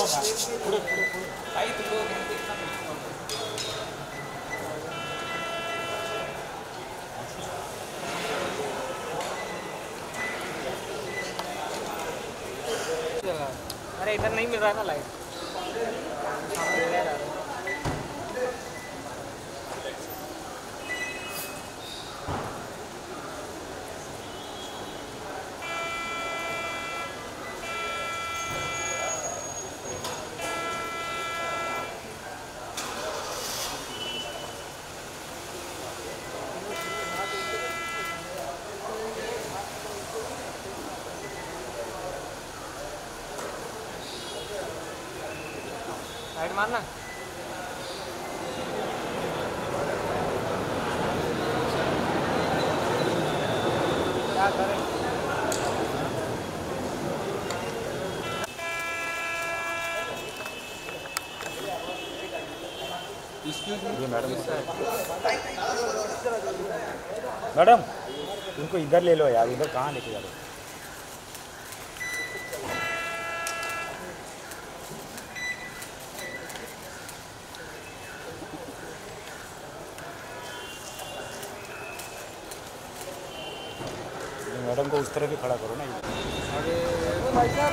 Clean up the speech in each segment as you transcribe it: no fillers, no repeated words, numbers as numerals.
अरे इधर नहीं मिल रहा ना लाइट। साइड मारना। क्या करें? ये मैडम मैडम इनको इधर ले लो यार, इधर कहाँ लेके जा रहे हो? मैडम को उस तरह भी खड़ा करो ना। अरे भाई साहब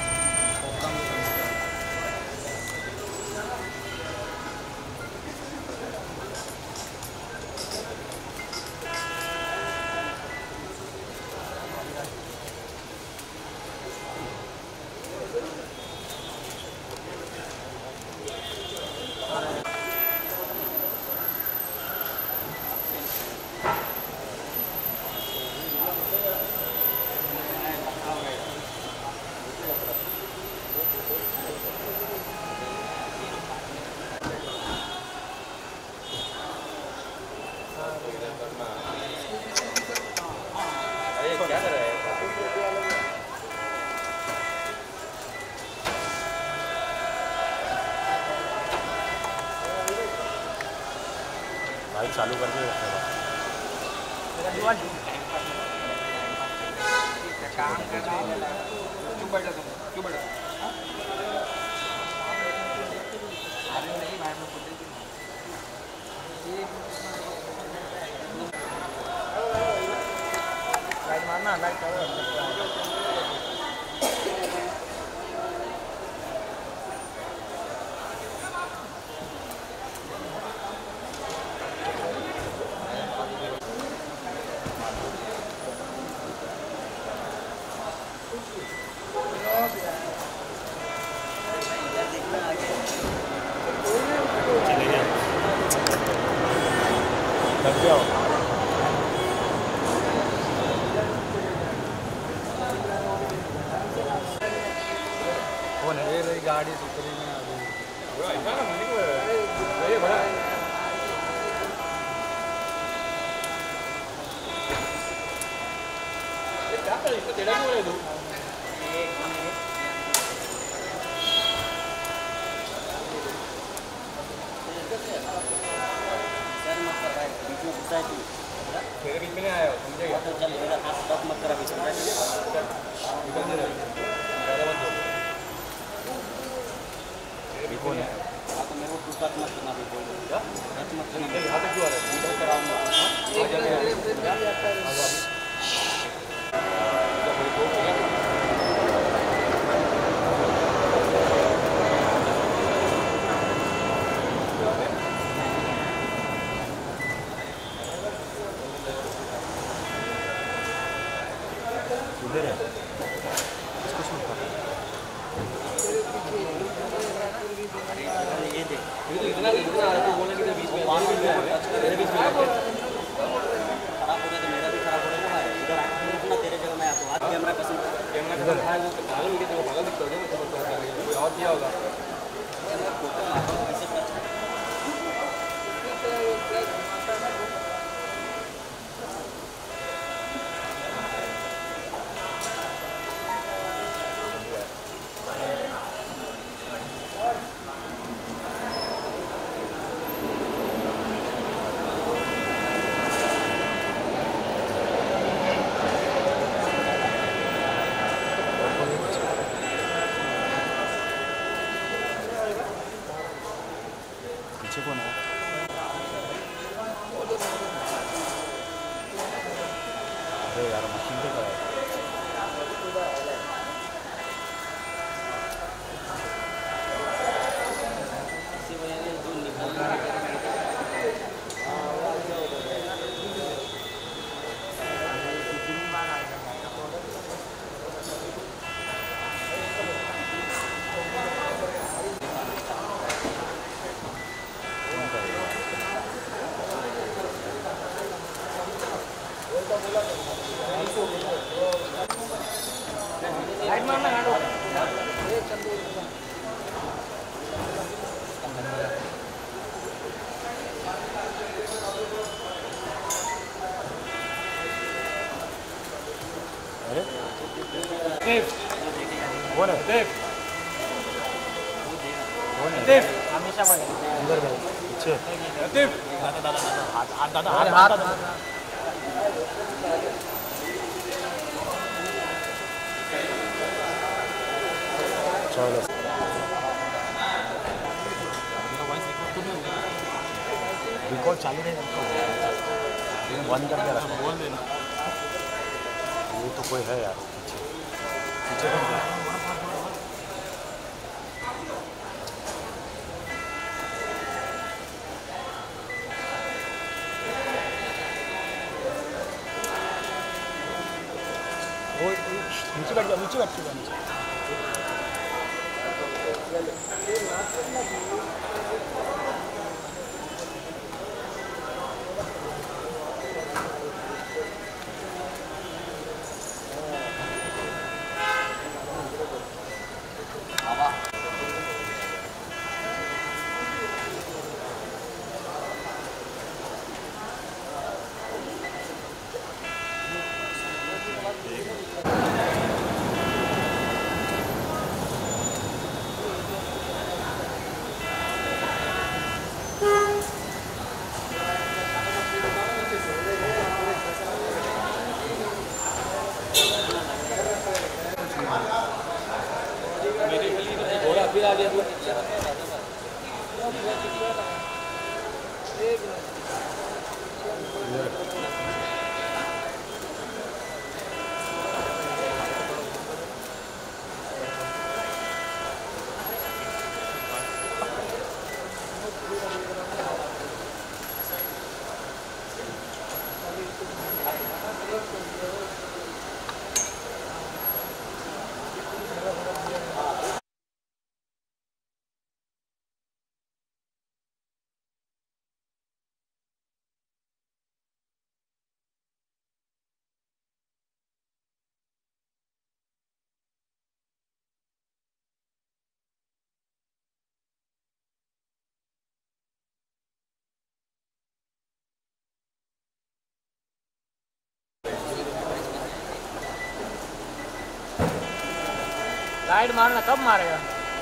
क्या कर रहा है? भाई चालू करके काम कर रहा है। क्यों बैठा तुम? क्यों बैठा? अरे नहीं भाई मैं खुद लाइट मारना, लाइट लग जाओ। गाड़ी सुतरी में अभी क्या कर इसको टेढ़ा क्यों बोले तू? मेरे बीच में नहीं आया हो, समझेगा? तो चल मेरा हाथ टच मत करा बीच में। कौन है? तो मेरे को टच मत करना भी बोल दो। टच मत करना। यहाँ तक क्यों आ रहा है? इधर कराऊंगा। आ जाएगा। इधर है इसको शुरू कर। ये देख ये तो इतना आ रहा है, बोलने के बीच में मेरे बीच में खराब हो गया तो मेरा भी खराब हो रहा है ना। इधर आके ना तेरे जगह मैं आता हूँ। आज कैमरा पसंद कैमरा इधर है वो पागल हो गया तो पागल दिखता है ना। कोई और किया होगा ऐसे यार मशीन पे करा इसी वजह से जो निकलना कौन है हमेशा अंदर गए पीछे हाथ चलो रिकॉर्ड चालू नहीं बंद करके रखो बोल देना ये तो कोई है यार पीछे पीछे वो नीचे बैठ जाओ नीचे बैठ के नीचे लाइट मारना कब मारेगा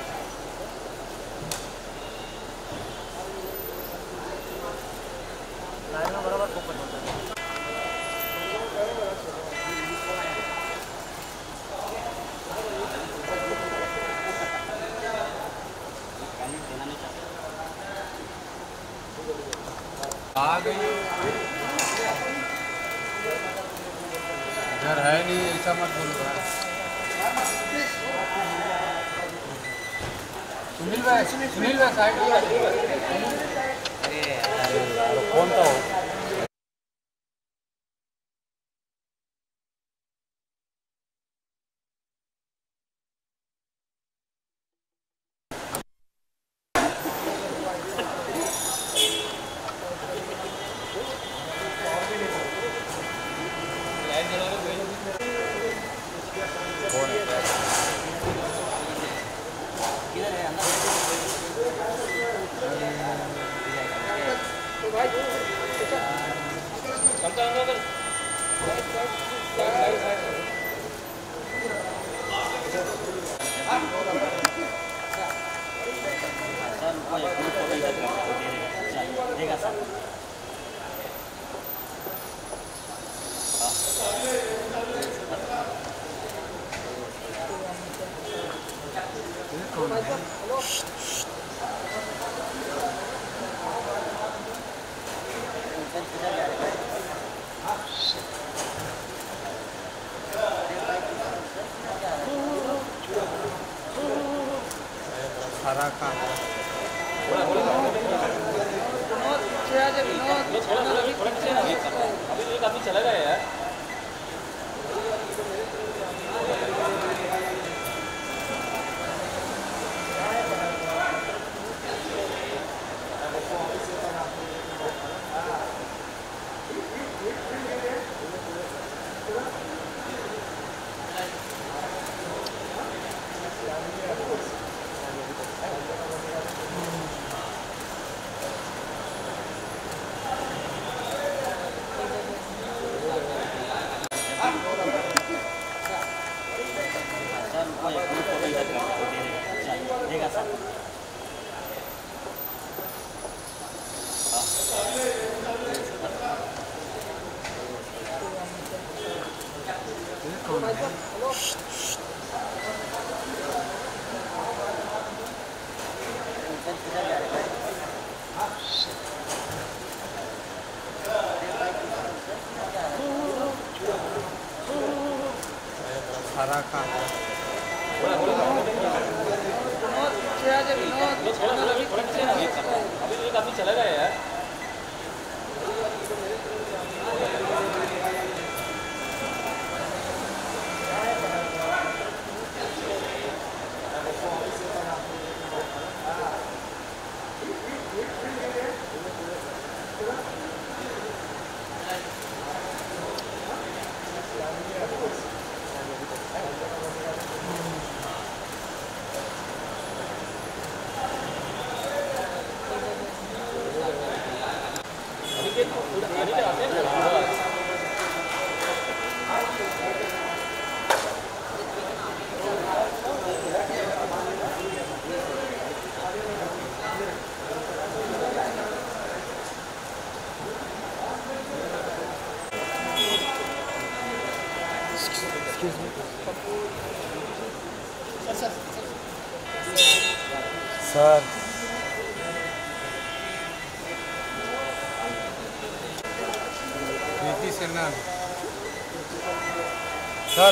लाइट में बराबर फोकस होता है आ गई इधर है नहीं ऐसा मत बोलो सुनील भाई साइड कौन था वो सारा का अभी चला गया यार। सारा का अभी चला गया यार। सर कृति सनन सर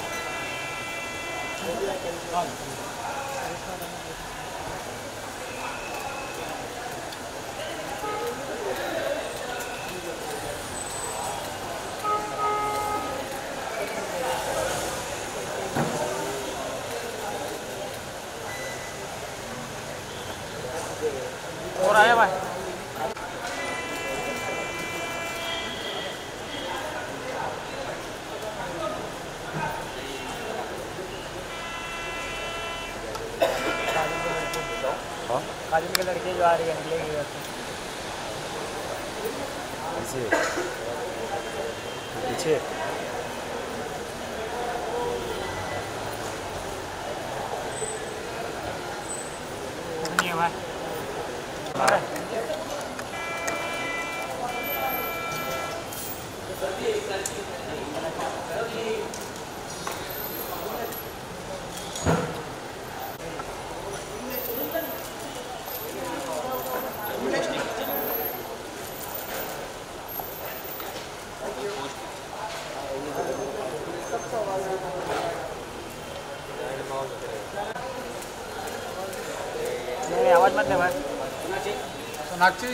और आया भाई। काजल के लड़के जो आ रही है निकलेगी पीछे पीछे नहीं है भाई। नहीं आवाज मत दे भाई। सोनाक्षी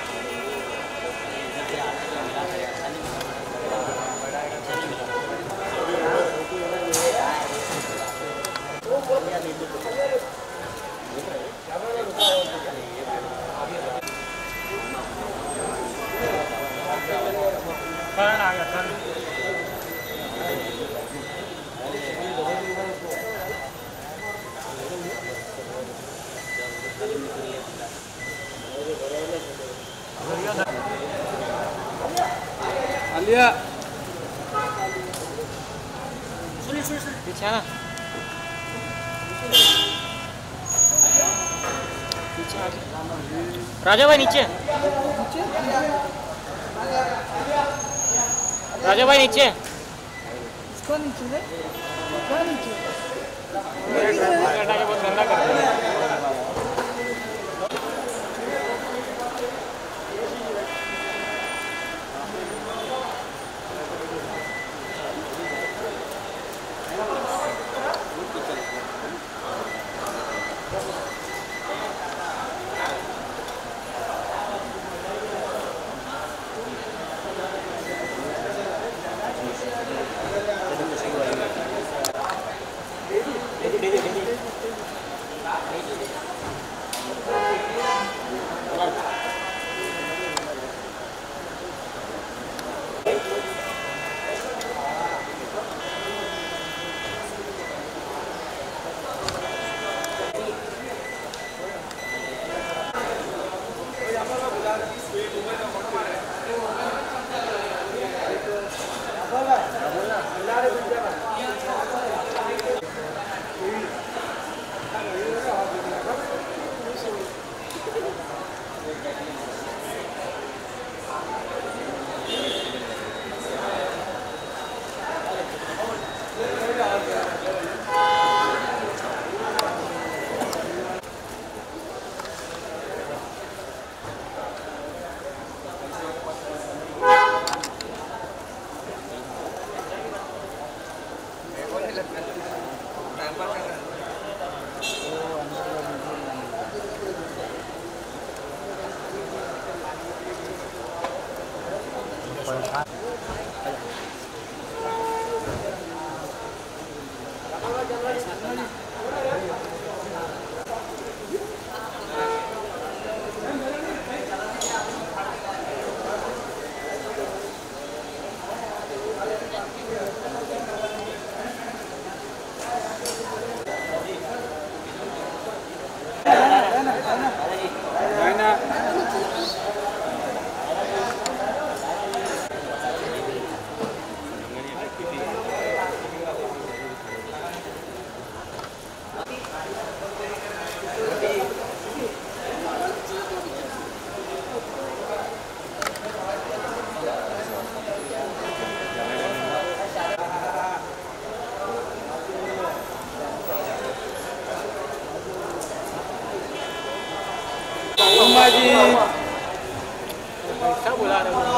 टर्न आ गया टर्न। आलिया पीछे ना, राजा भाई नीचे, राजा भाई नीचे, इसको नीचे दे, इसको नीचे। बहुत गंदा कर रहा है। पैसा बुला रहे हो।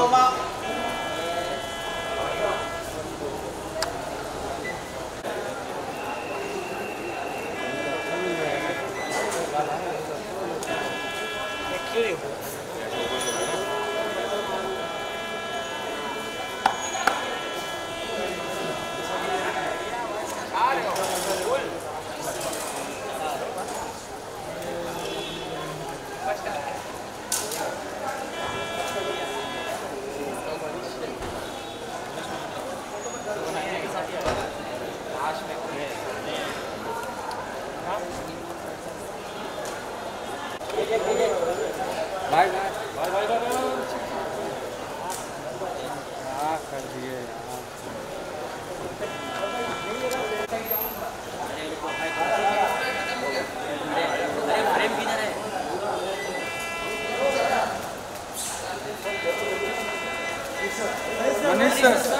भाई भाई भाई भाई क्या कर दिए मनीष सर।